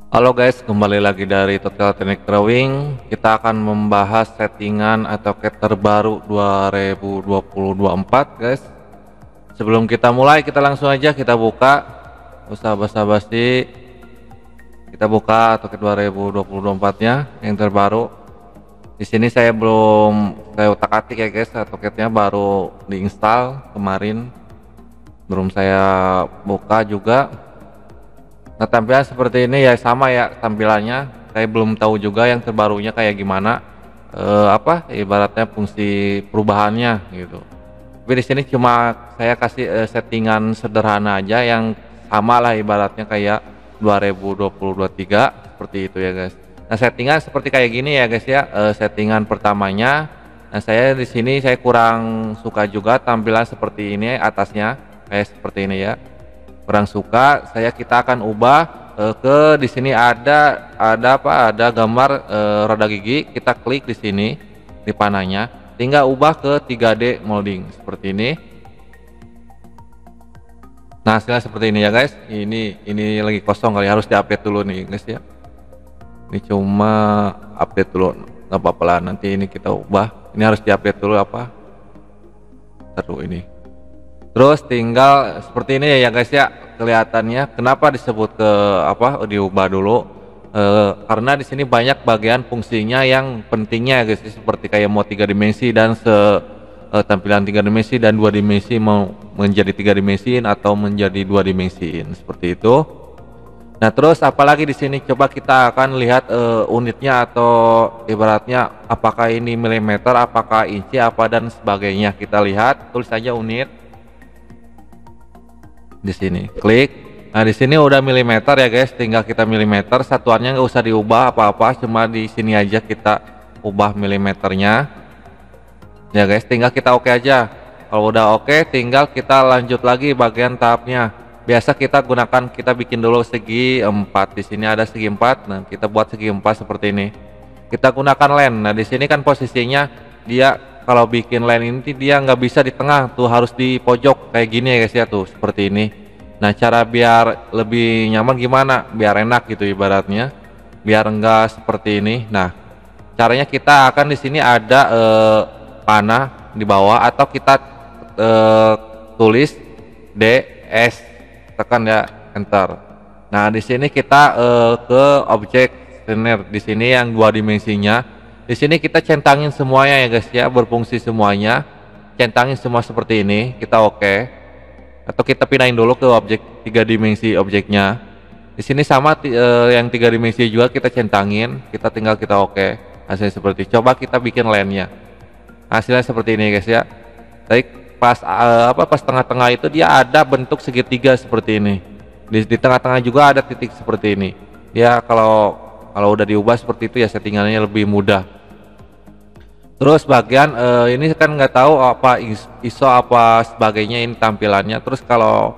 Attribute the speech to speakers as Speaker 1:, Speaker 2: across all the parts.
Speaker 1: Halo guys, kembali lagi dari Total Teknik Drawing. Kita akan membahas settingan AutoCAD terbaru 2024 guys. Sebelum kita mulai, kita langsung aja kita buka. Usah basa-basi. Kita buka AutoCAD 2024-nya yang terbaru. Di sini saya utak-atik ya guys, AutoCAD-nya baru diinstal kemarin. Belum saya buka juga. Nah, tampilan seperti ini ya, sama ya tampilannya. Saya belum tahu juga yang terbarunya kayak gimana, ibaratnya fungsi perubahannya gitu. Tapi di sini cuma saya kasih settingan sederhana aja yang sama lah ibaratnya kayak 2023 seperti itu ya guys. Nah, settingan seperti kayak gini ya guys ya, settingan pertamanya. Nah, saya di sini saya kurang suka juga tampilan seperti ini atasnya kayak seperti ini ya. Kurang suka, kita akan ubah ke di sini ada gambar roda gigi. Kita klik di sini di panahnya, tinggal ubah ke 3D molding seperti ini. Nah, hasilnya seperti ini ya guys. Ini lagi kosong kali, harus diupdate dulu nih guys ya. Ini cuma update dulu, nggak apa-apa lah, nanti ini kita ubah. Ini harus diupdate dulu ini. Terus tinggal seperti ini ya guys ya, kelihatannya. Kenapa disebut diubah dulu? Karena di sini banyak bagian fungsinya yang pentingnya guys, seperti kayak mau 3 dimensi dan tampilan 3 dimensi dan 2 dimensi mau menjadi 3 dimensi atau menjadi 2 dimensi seperti itu. Nah, terus apalagi di sini coba kita akan lihat unitnya atau ibaratnya apakah ini milimeter, apakah inci, apa dan sebagainya. Kita lihat, tulis saja unit. Di sini klik. Nah, di sini udah milimeter ya guys, tinggal kita milimeter, satuannya nggak usah diubah apa-apa, cuma di sini aja kita ubah milimeternya ya guys. Tinggal kita oke aja. Kalau udah oke, tinggal kita lanjut lagi bagian tahapnya. Biasa kita bikin dulu segi 4. Di sini ada segi 4. Nah, kita buat segi 4 seperti ini. Kita gunakan len. Nah, di sini kan posisinya dia kalau bikin line ini dia nggak bisa di tengah tuh, harus di pojok kayak gini ya guys ya, tuh seperti ini. Nah, cara biar lebih nyaman gimana, biar enak gitu ibaratnya, biar enggak seperti ini. Nah, caranya kita akan di sini ada panah di bawah, atau kita tulis DS, tekan ya enter. Nah, di sini kita ke objek linear, di sini yang 2 dimensinya. Di sini kita centangin semuanya ya guys ya, berfungsi semuanya. Centangin semua seperti ini, kita oke. Atau kita pindahin dulu ke objek 3 dimensi objeknya. Di sini sama yang 3 dimensi juga kita centangin, kita tinggal kita oke. Hasilnya seperti, coba kita bikin lainnya. Hasilnya seperti ini guys ya. Tapi pas tengah-tengah itu dia ada bentuk segitiga seperti ini. Di tengah-tengah juga ada titik seperti ini. Ya kalau udah diubah seperti itu ya, settingannya lebih mudah. Terus bagian ini kan nggak tahu apa ISO apa sebagainya ini tampilannya. Terus kalau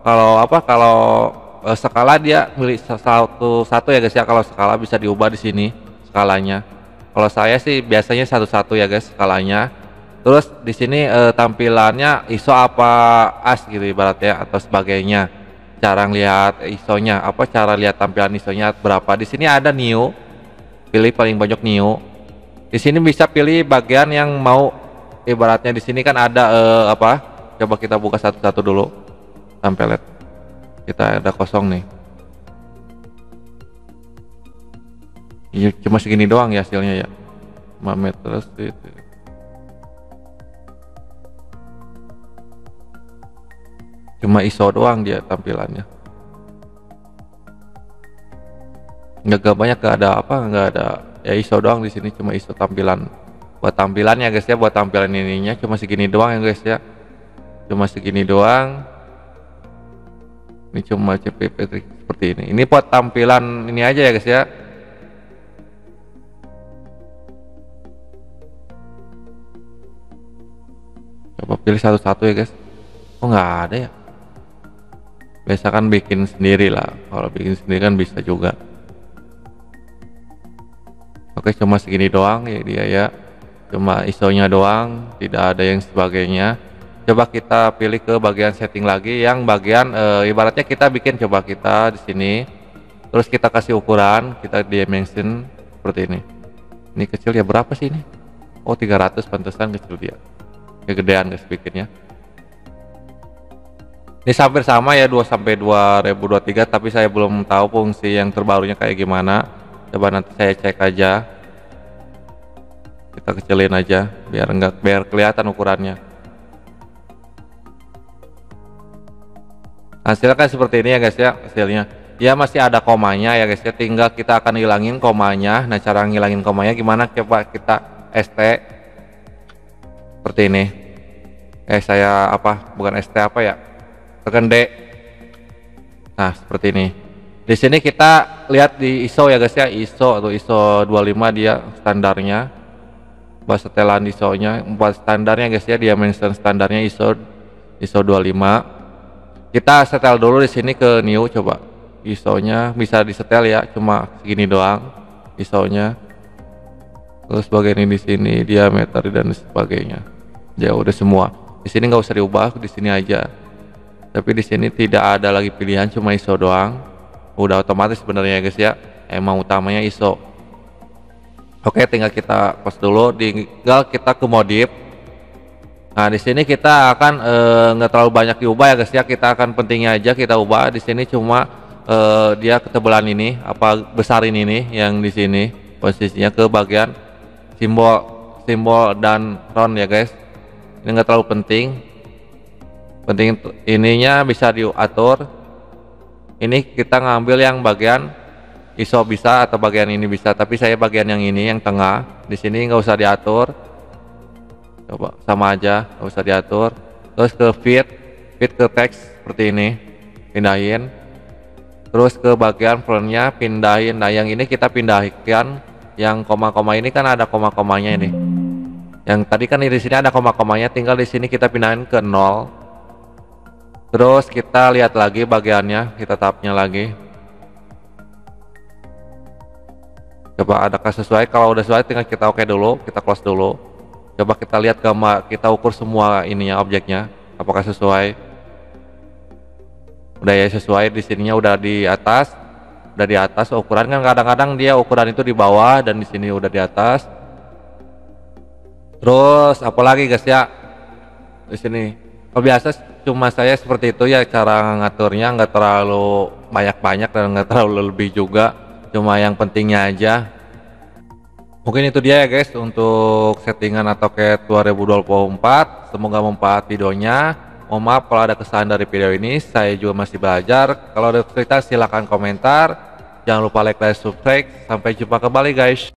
Speaker 1: skala dia milik satu ya guys ya. Kalau skala bisa diubah di sini skalanya. Kalau saya sih biasanya satu ya guys skalanya. Terus di sini tampilannya ISO apa AS gitu ibaratnya atau sebagainya. Cara lihat ISO-nya cara lihat tampilan ISO-nya berapa. Di sini ada new. Pilih paling pojok new. Di sini bisa pilih bagian yang mau, ibaratnya di sini kan ada coba kita buka satu-satu dulu template. Kita ada kosong nih. Iya, cuma segini doang ya hasilnya ya. 5 meter itu. Cuma ISO doang dia tampilannya. Nggak banyak, nggak ada ya, ISO doang di sini, cuma ISO tampilan. Buat tampilannya guys ya, buat tampilan ininya cuma segini doang ya guys ya. Cuma segini doang. Ini cuma CPP seperti ini. Ini buat tampilan ini aja ya guys ya. Coba pilih satu-satu ya guys. Oh, nggak ada ya. Biasa kan bikin sendiri lah. Kalau bikin sendiri kan bisa juga. Oke, cuma segini doang ya dia ya. Cuma ISO-nya doang, tidak ada yang sebagainya. Coba kita pilih ke bagian setting lagi, yang bagian ibaratnya kita bikin, coba kita di sini Terus kita kasih ukuran, kita dimension seperti ini. Ini kecil ya, berapa sih ini? Oh 300, pantesan kecil dia. Kegedean guys bikinnya. Ini hampir sama ya 2 sampai 2023, tapi saya belum tahu fungsi yang terbarunya kayak gimana. Coba nanti saya cek aja. Kita kecilin aja biar kelihatan ukurannya. Hasilnya kan seperti ini ya guys ya, hasilnya. Ya masih ada komanya ya guys ya, tinggal kita akan hilangin komanya. Nah, cara ngilangin komanya gimana? Coba kita ST seperti ini. Saya bukan ST ya? Tekan D. Nah, seperti ini. Di sini kita lihat di ISO ya guys ya, ISO atau ISO 25 dia standarnya. Buat setelan ISO-nya, buat standarnya guys ya, dimension standarnya ISO 25. Kita setel dulu di sini ke new, coba. ISO-nya bisa disetel ya, cuma segini doang ISO-nya. Terus bagian ini di sini, diameter dan sebagainya. Ya udah semua. Di sini nggak usah diubah, di sini aja. Tapi di sini tidak ada lagi pilihan, cuma ISO doang. Udah otomatis sebenarnya guys ya. Emang utamanya ISO. Oke, tinggal kita close dulu, tinggal kita ke modif. Nah, di sini kita akan nggak terlalu banyak diubah ya guys ya. Kita akan pentingnya aja kita ubah. Di sini cuma dia ketebalan ini, besarin ini yang di sini posisinya ke bagian simbol dan round ya guys. Ini nggak terlalu penting. Penting ininya bisa diatur. Ini kita ngambil yang bagian ISO bisa atau bagian ini bisa, tapi saya bagian yang ini yang tengah. Di sini nggak usah diatur, coba sama aja, nggak usah diatur. Terus ke fit ke teks seperti ini, pindahin. Terus ke bagian frontnya pindahin. Nah, yang ini kita pindahkan, yang koma-koma ini kan ada koma-komanya ini. Yang tadi kan di sini ada koma-komanya, tinggal di sini kita pindahin ke 0. Terus kita lihat lagi bagiannya, kita tapnya lagi. Coba adakah sesuai? Kalau udah sesuai tinggal kita oke dulu, kita close dulu. Coba kita lihat gambar, kita ukur semua ininya objeknya, apakah sesuai. Udah ya sesuai, di sininya udah di atas. Udah di atas ukuran kan kadang-kadang dia ukuran itu di bawah dan di sini udah di atas. Terus apalagi guys ya? Di sini. Oh, biasa cuma saya seperti itu ya cara ngaturnya, nggak terlalu banyak-banyak dan nggak terlalu lebih juga, cuma yang pentingnya aja. Mungkin itu dia ya guys untuk settingan AutoCAD 2024. Semoga membantu videonya. Mohon maaf kalau ada kesalahan dari video ini, saya juga masih belajar. Kalau ada cerita silahkan komentar, jangan lupa like dan subscribe. Sampai jumpa kembali guys.